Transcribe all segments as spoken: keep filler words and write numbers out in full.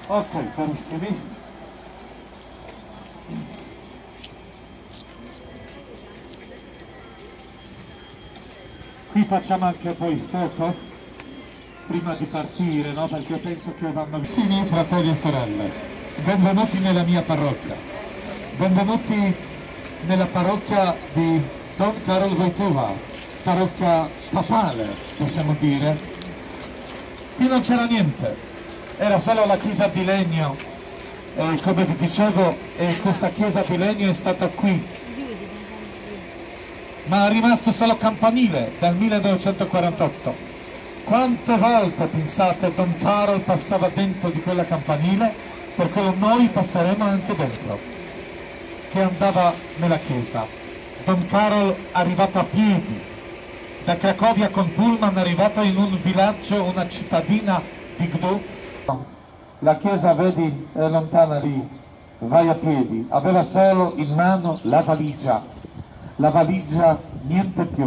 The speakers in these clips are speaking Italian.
Ok, carissimi. Qui facciamo anche poi foto prima di partire, no? Perché penso che vanno vicini, fratelli e sorelle. Benvenuti nella mia parrocchia. Benvenuti nella parrocchia di Don Karol Wojtyła, parrocchia papale, possiamo dire. Qui non c'era niente, era solo la chiesa di legno, e come vi dicevo, e questa chiesa di legno è stata qui, ma è rimasto solo campanile dal millenovecentoquarantotto. Quante volte, pensate, Don Karol passava dentro di quella campanile? Per quello noi passeremo anche dentro, che andava nella chiesa. Don Karol arrivato a piedi, da Cracovia con pullman, arrivato in un villaggio, una cittadina di Gdów. La chiesa, vedi, è lontana lì, vai a piedi. Aveva solo in mano la valigia, la valigia, niente più.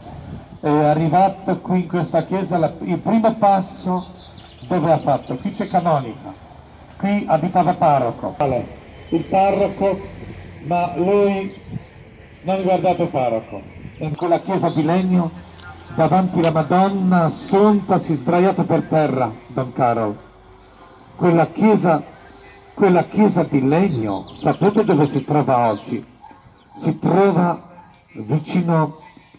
È arrivato qui in questa chiesa, la, il primo passo dove ha fatto? Qui c'è canonica, qui abitava parroco, il parroco, ma lui non guardate il parroco. In quella chiesa di legno, davanti alla Madonna Assunta, si è sdraiato per terra Don Karol. Quella chiesa, quella chiesa di legno, sapete dove si trova oggi? Si trova vicino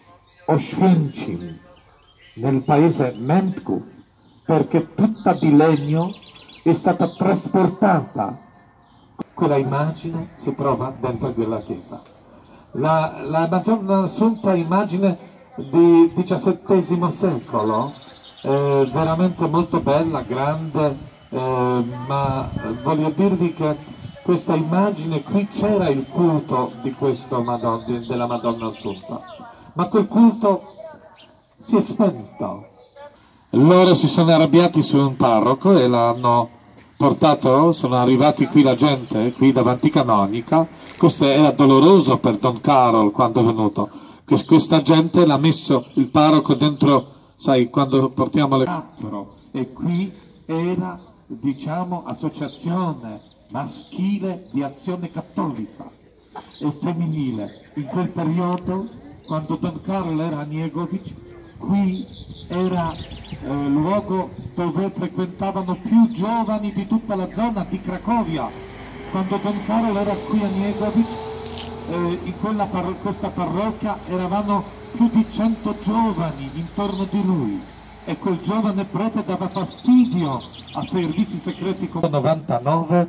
Oświęcim, nel paese Mędków, perché tutta di legno è stata trasportata. Quella immagine si trova dentro quella chiesa. La, la Madonna Assunta è immagine di diciassettesimo secolo, eh, veramente molto bella, grande, eh, ma voglio dirvi che questa immagine, qui c'era il culto di questo Madonna, della Madonna Assunta, ma quel culto si è spento. Loro si sono arrabbiati su un parroco e l'hanno portato, sono arrivati qui la gente, qui davanti canonica. Questo era doloroso per Don Karol quando è venuto, che questa gente l'ha messo il parroco dentro, sai, quando portiamo le quattro, e qui era, diciamo, associazione maschile di azione cattolica e femminile. In quel periodo, quando Don Karol era a Niegowic, qui era eh, luogo dove frequentavano più giovani di tutta la zona di Cracovia. Quando Don Karol era qui a Niegowic, eh, in quella par questa parrocchia eravamo più di cento giovani intorno di lui, e quel giovane prete dava fastidio a servizi segreti. Come novantanove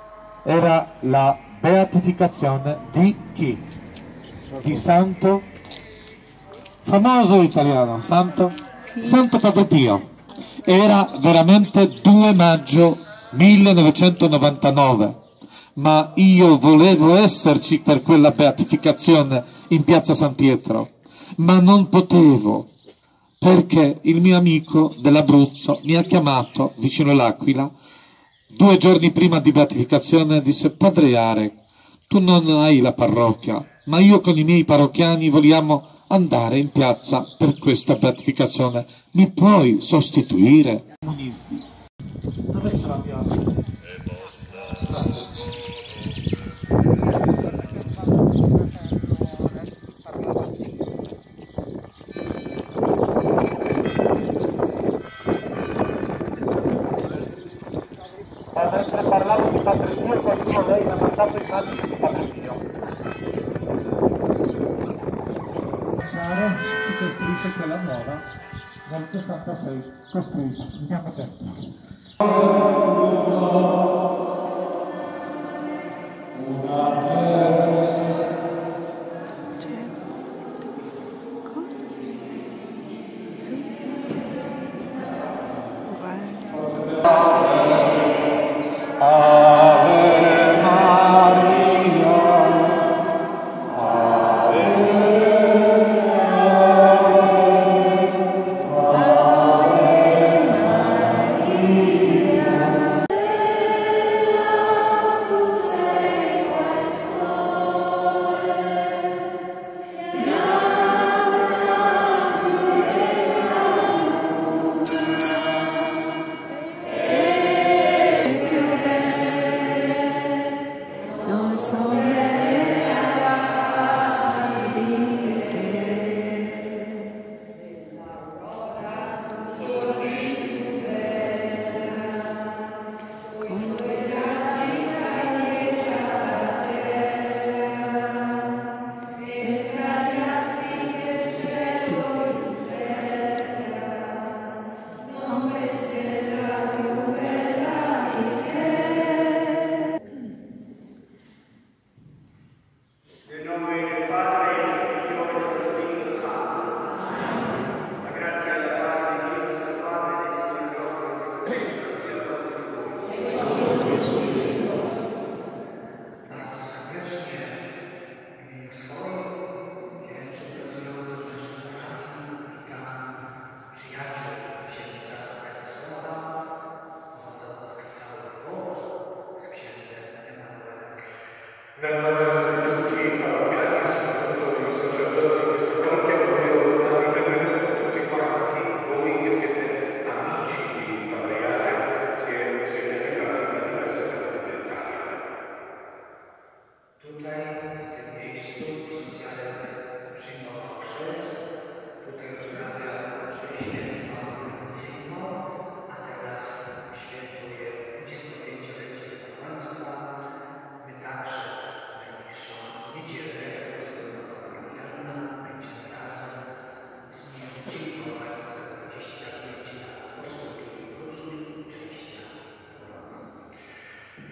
era la beatificazione di chi? Di Santo, famoso italiano, Santo, Santo Padre Pio. Era veramente due maggio millenovecentonovantanove, ma io volevo esserci per quella beatificazione in piazza San Pietro, ma non potevo, perché il mio amico dell'Abruzzo mi ha chiamato vicino l'Aquila due giorni prima di beatificazione e disse: Padre Arek, tu non hai la parrocchia, ma io con i miei parrocchiani vogliamo andare in piazza per questa beatificazione, mi puoi sostituire? Comunisti, dove ce l'abbiamo? Ma mentre parlavo di Padre Pio, qualcuno lei mi ha mandato immagini di Padre Pio. Si costruisce quella nuova nel sessantasei costruita. Andiamo dentro.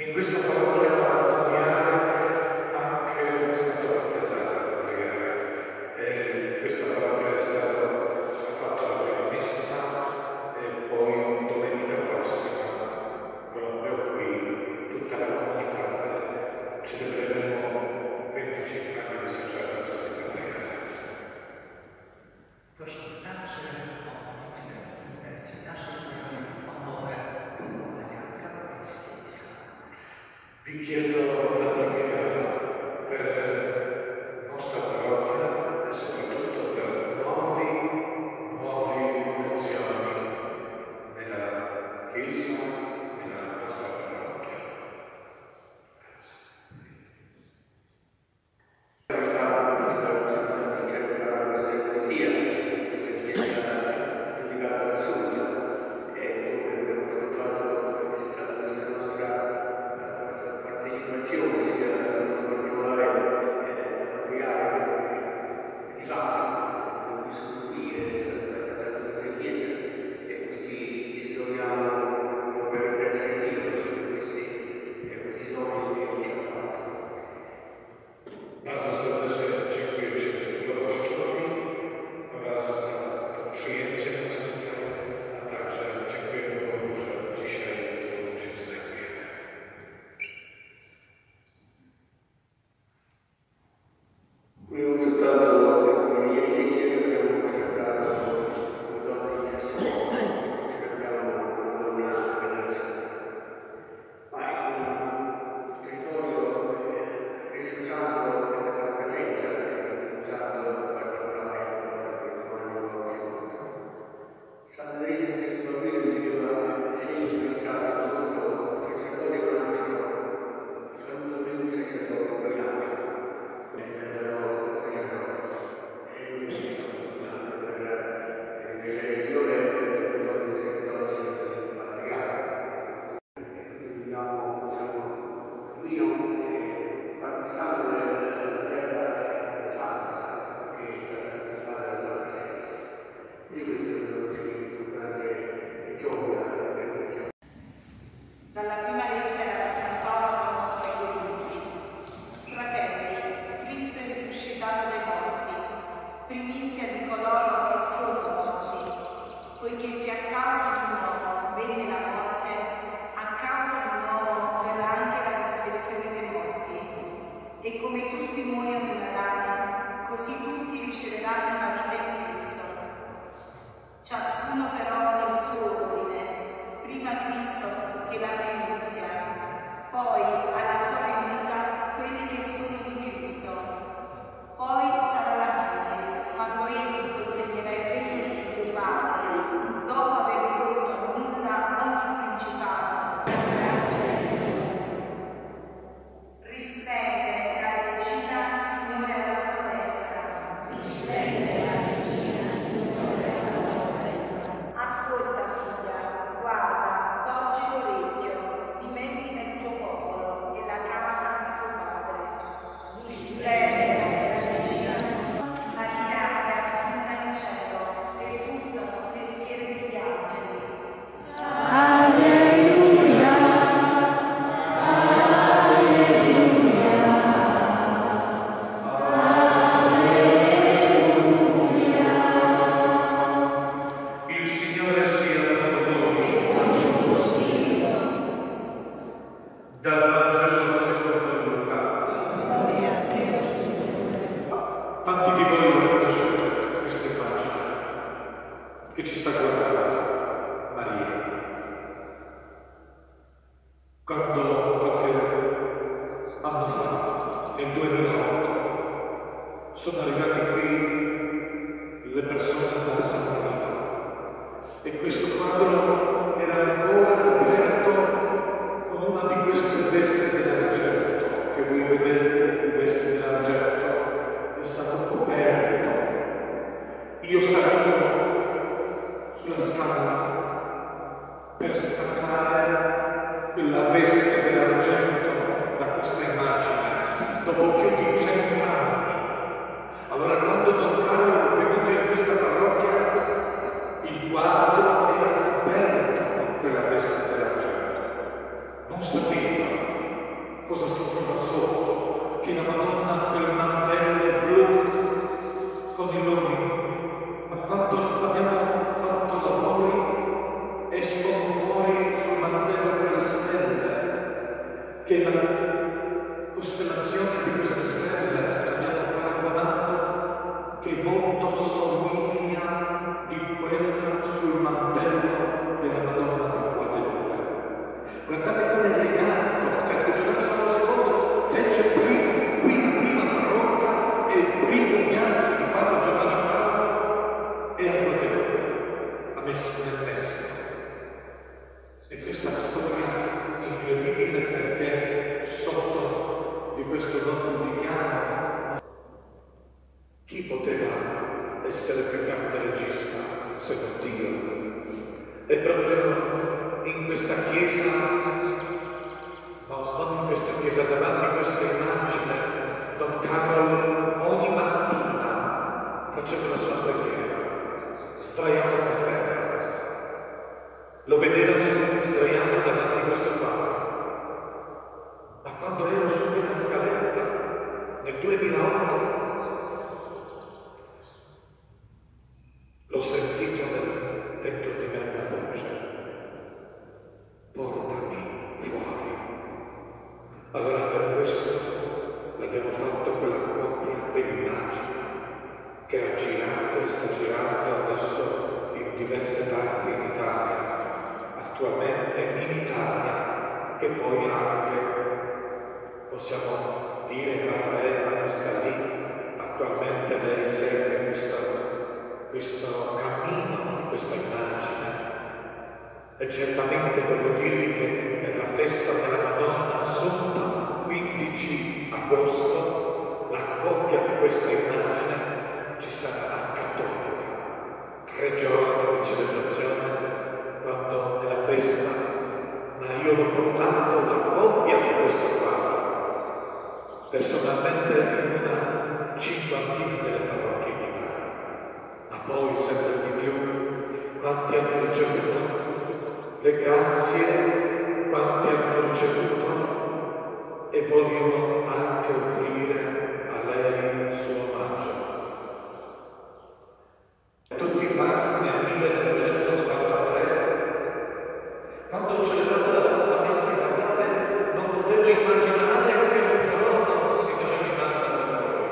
in questa parrocchia attuale anche questa battezzata da pregare. E questa parrocchia è stata ha fatto la prima messa e poi domenica prossima, proprio qui, tutta la comunità, celebreremo venticinque anni di sacerdozio di pregare. Proszę także o interwencję naszej onore zamiarka Pańskiego. Vi chiedo la preghiera per la nostra parrocchia e soprattutto per nuovi, nuovi vocazioni nella Chiesa, nella nostra parrocchia. Bardzo serdecznie dziękuję księdzu proboszczowi oraz za to przyjęcie nas tutaj, a także dziękujemy Bogu, że dzisiaj tu się znajdujemy. Volevo soltanto come ieri sera abbiamo celebrato con donne di testimone, celebriamo con una venerazione. Ma il territorio Cristo Santo è la presenza che usato in particolare per Giovanni Paolo secondo. San Teresa di Gesù Bambino diceva se io pensavo contro il sacerdote con l'angelo, saluto prima il sacerdote con l'angelo. Dalla prima lettera di San Paolo Apostolo ai Corinzi. Fratelli, Cristo è risuscitato dai morti, primizia di coloro che sono morti, poiché se a causa di un uomo venne la morte, a causa di un uomo verrà anche la risurrezione dei morti. E come tutti muoiono in Adamo, così tutti riceveranno la vita in Cristo. Ciascuno però nel suo ordine, prima Cristo che la primizia, poi alla sua venuta quelli che sono di Cristo. Poi sarà la fine, quando egli consegnerà il regno del Padre, dopo aver ridotto a nulla ogni principato. Risplende la regina, Signore alla tua destra. Risplende la regina, Signore alla tua destra. Ascolta, figlia, guarda, porgi l'orecchio, dimentica il tuo popolo e la casa di tuo padre. Risplende la regina, Maria è assunta in cielo, esultano le schiere degli angeli. Alleluia, alleluia, alleluia. Il Signore sia con voi. Dal Vangelo secondo Luca. Gloria a te, Signore. Tanti di voi hanno conosciuto questa immagine che ci sta guardando Maria. Quando qualche anno fa, nel duemilaotto, sono arrivate qui le persone da San Marino e questo quadro era ancora coperto con una di queste vesti dell'argento che voi vedete, le vesti dell'argento, è stato coperto. Io salivo sulla scala per staccare quella veste dell'argento da questa immagine dopo più di cento anni. Allora quando Don Carlo è venuto in questa parrocchia, il quadro era coperto con quella veste dell'argento. Non sapeva Chi poteva essere più grande regista se non Dio? E proprio in questa chiesa, no, non in questa chiesa, davanti a questa immagine, Don Carlo ogni mattina faceva la sua preghiera, sdraiato per terra. Lo vedevano sdraiato davanti a questo quadro. Ma quando ero su quella scaletta, nel duemilaotto, l'ho sentito dentro di me una voce: portami fuori. Allora per questo l'abbiamo fatto quella coppia dell'immagine che ha girato e sta girando adesso in diverse parti d'Italia, attualmente in Italia, e poi anche, possiamo dire, Raffaella che sta lì, attualmente lei segue questo, questo cammino, questa immagine. E certamente voglio dirvi che per la festa della Madonna Assunta, quindici agosto, la coppia di questa immagine ci sarà a Cattolica. Tre giorni di celebrazione, quando nella festa, ma io l'ho portato la coppia di questo quadro, personalmente in una cinquantina delle parrocchie in Italia. Ma poi sempre di più, quanti hanno ricevuto le grazie, quanti hanno ricevuto e vogliono anche offrire a lei il suo omaggio. Tutti quanti nel millenovecentonovantatré, quando ho celebrato la Santa Messa, guardate, non potevo immaginare che un giorno il Signore mi manda da voi.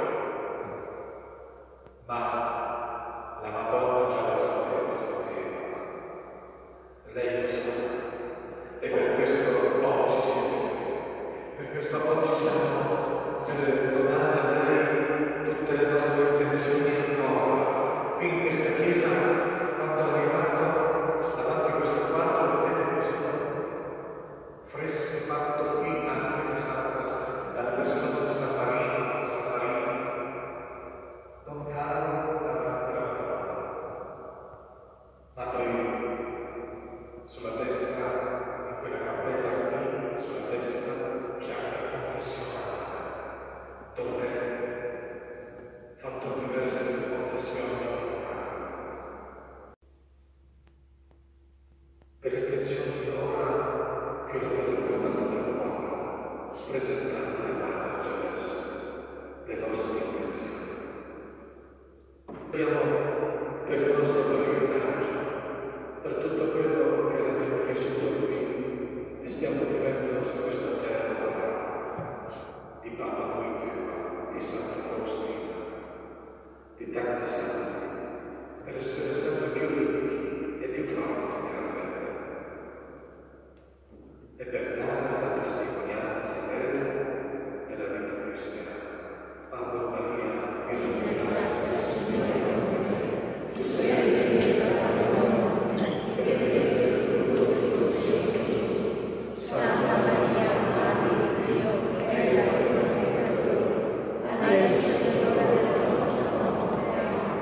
Ma la Madonna già la sapeva, sapeva. Lei lo sa. E per questo oggi siamo qui. Per questo oggi siamo per donare a lei tutte le nostre intenzioni ancora. Qui in questa chiesa, quando è arrivato davanti a questo quadro, vedete questo fresco fatto qui anche da Santa, dalla persona di San Marino, di San Marino. Don Carlo davanti alla Madonna. Ma poi sulla destra, in quella cappella qui, sulla destra c'è anche la confessionale, dove fatto diverse confessioni. Per intenzioni ora che l'avete portato nel cuore, presentate al Padre Gesù le vostre intenzioni. Abbiamo per il nostro pellegrinaggio, per tutto quello che abbiamo vissuto qui e stiamo vivendo su questa terra di Papa Wojtyła, di Santa Faustina, di tanti santi, per essere sempre più ricchi e più forti nella fede. E per dare la testimonianza vera della vita cristiana. Ave Maria, piena di grazia, Signore, tu sei benedetta fra le donne, e benedetto il frutto del tuo seno, Gesù. Santa Maria, Madre di Dio, prega per noi peccatori, adesso è l'ora della nostra morte.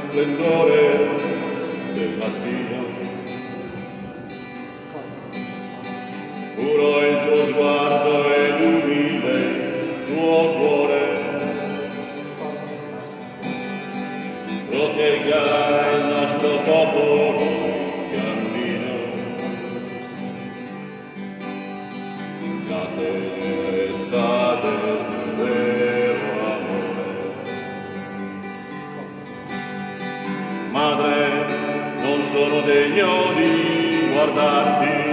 splendore del mattino. Puro il tuo sguardo ed umile il tuo cuore, protegga il nostro popolo cammino. La tenerezza del vero amore. Madre, non sono degno di guardarti,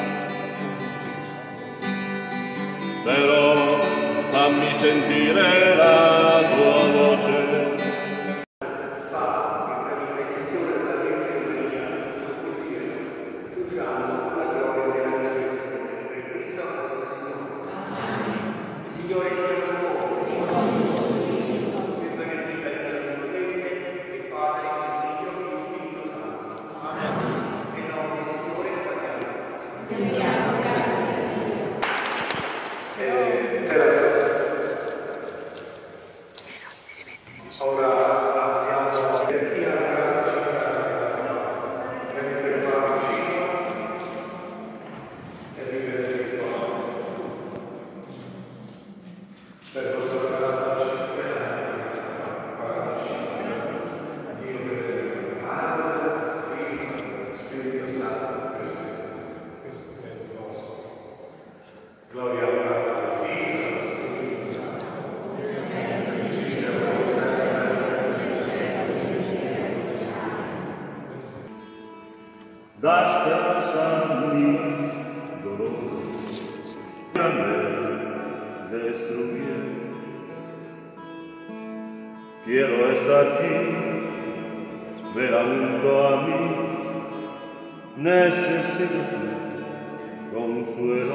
però fammi sentire la tua voce. Da speranza a mi dolor, a me destruir. Quiero estar aquí, ver junto a mí, necesito consuelo.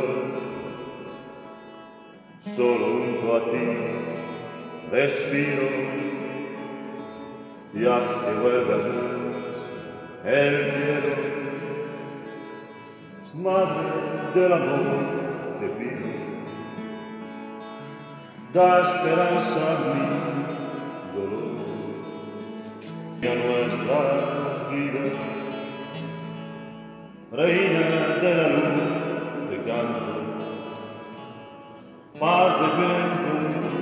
Solo junto a ti respiro y haz que vuelvas el cielo. Madre del amor, te pido, da esperanza a mi dolor y a nuestras vidas, reina de la luz de canto, paz de viento en ti.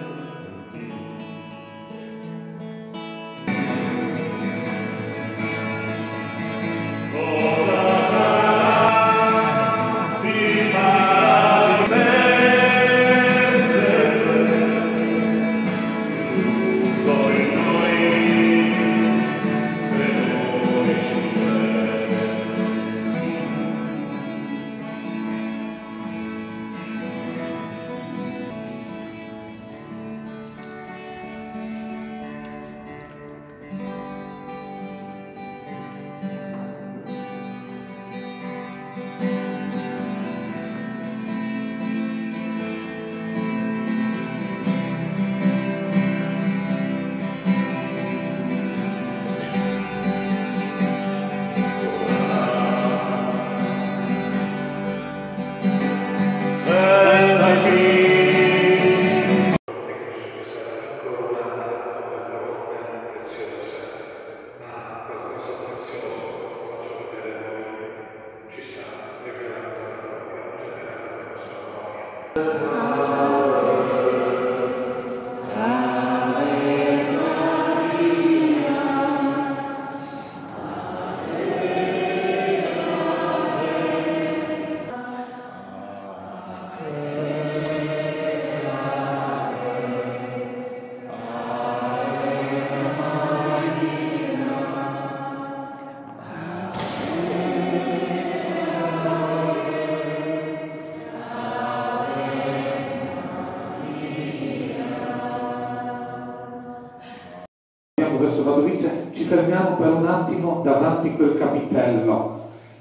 Verso Vadovice, ci fermiamo per un attimo davanti a quel capitello.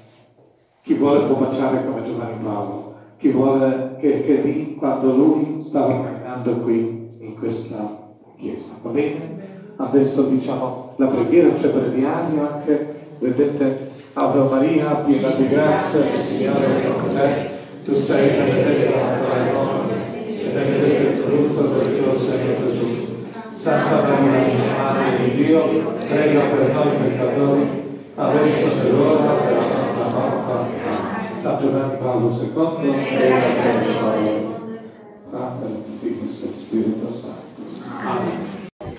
Chi vuole può baciare come Giovanni Paolo, chi vuole che, che lì quando lui stava camminando qui in questa chiesa, va bene? Adesso diciamo la preghiera, c'è breviario anche, vedete, Ave Maria, piena di grazia, il Signore è con te, tu sei benedetta fra le donne, e benedetto il frutto del tuo seno Gesù. Santa Maria, Madre di Dio, prega per noi peccatori, adesso e l'ora della nostra morte. San Giovanni Paolo secondo, prega per noi. Padre, Figlio e Spirito Santo. Amen.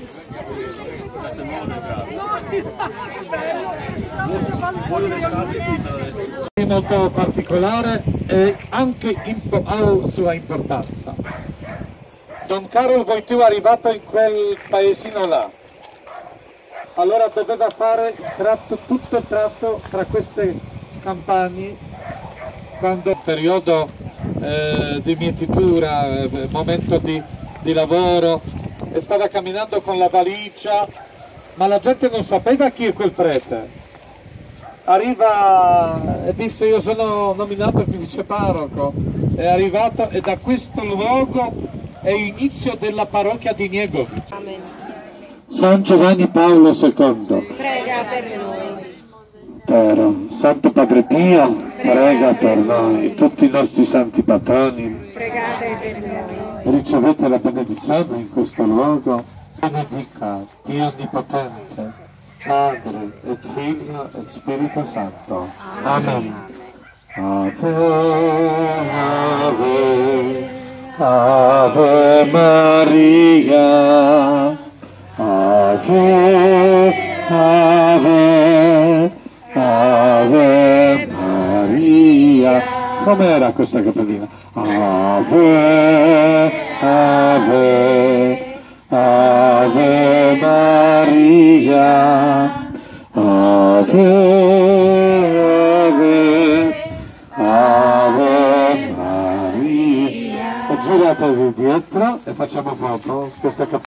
È molto particolare e anche impo- ha sua importanza. Don Carlo Wojtyła è arrivato in quel paesino là, allora doveva fare il tratto, tutto il tratto tra queste campagne, quando il periodo eh, di mietitura, eh, momento di, di lavoro, e stava camminando con la valigia, ma la gente non sapeva chi è quel prete. Arriva e disse: io sono nominato qui viceparroco, è arrivato, e da questo luogo è l'inizio della parrocchia di Niegovic. Amen. San Giovanni Paolo secondo, Prega per noi. Tero. Santo Padre Pio, prega per noi. Tutti i nostri santi patroni, Pregate per noi. ricevete la benedizione in questo luogo. Benedica Dio Onnipotente, Padre e Figlio e Spirito Santo. Amen. Ave, ave, Ave Maria, Ave, Ave, Ave Maria. Com'era questa cappellina? Ave, Ave, Ave Maria, Ave, Ave, Ave Maria. E giratevi dietro e facciamo foto. Questa